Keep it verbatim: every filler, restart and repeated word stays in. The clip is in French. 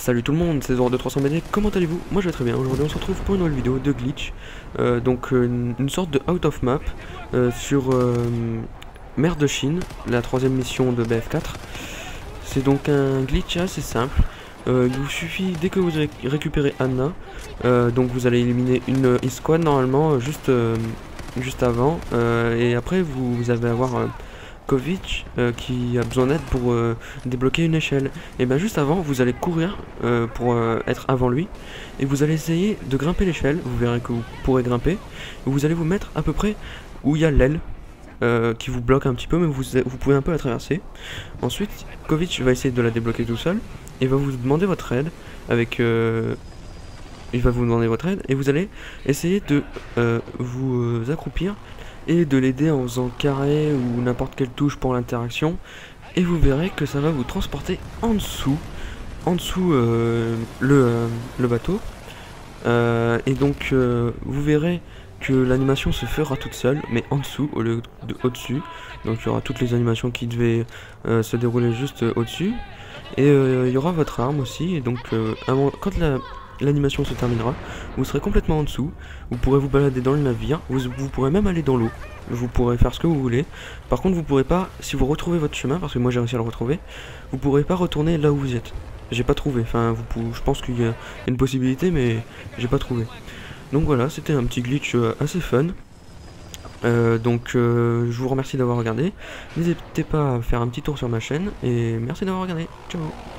Salut tout le monde, c'est Zoro de trois cents B D, comment allez-vous? Moi je vais très bien, aujourd'hui on se retrouve pour une nouvelle vidéo de glitch, euh, donc euh, une, une sorte de out of map euh, sur euh, Mer de Chine, la troisième mission de B F quatre. C'est donc un glitch assez simple, euh, il vous suffit dès que vous avez récupéré Anna, euh, donc vous allez éliminer une e-squad normalement euh, juste, euh, juste avant, euh, et après vous, vous allez avoir... Euh, Kovic euh, qui a besoin d'aide pour euh, débloquer une échelle. Et bien juste avant, vous allez courir euh, pour euh, être avant lui. Et vous allez essayer de grimper l'échelle. Vous verrez que vous pourrez grimper. Et vous allez vous mettre à peu près où il y a l'aile euh, qui vous bloque un petit peu, mais vous, vous pouvez un peu la traverser. Ensuite, Kovic va essayer de la débloquer tout seul. Et va vous demander votre aide avec... Euh, il va vous demander votre aide. Et vous allez essayer de euh, vous euh, accroupir et de l'aider en faisant carré ou n'importe quelle touche pour l'interaction, et vous verrez que ça va vous transporter en dessous, en dessous euh, le, euh, le bateau, euh, et donc euh, vous verrez que l'animation se fera toute seule, mais en dessous au lieu de au-dessus, donc il y aura toutes les animations qui devaient euh, se dérouler juste euh, au-dessus, et euh, il y aura votre arme aussi, et donc euh, quand la l'animation se terminera, vous serez complètement en dessous, vous pourrez vous balader dans le navire, vous, vous pourrez même aller dans l'eau, vous pourrez faire ce que vous voulez. Par contre vous pourrez pas, si vous retrouvez votre chemin, parce que moi j'ai réussi à le retrouver, vous pourrez pas retourner là où vous êtes. J'ai pas trouvé, enfin vous pouvez, je pense qu'il y a une possibilité mais j'ai pas trouvé. Donc voilà, c'était un petit glitch assez fun. Euh, donc euh, je vous remercie d'avoir regardé, n'hésitez pas à faire un petit tour sur ma chaîne, et merci d'avoir regardé, ciao.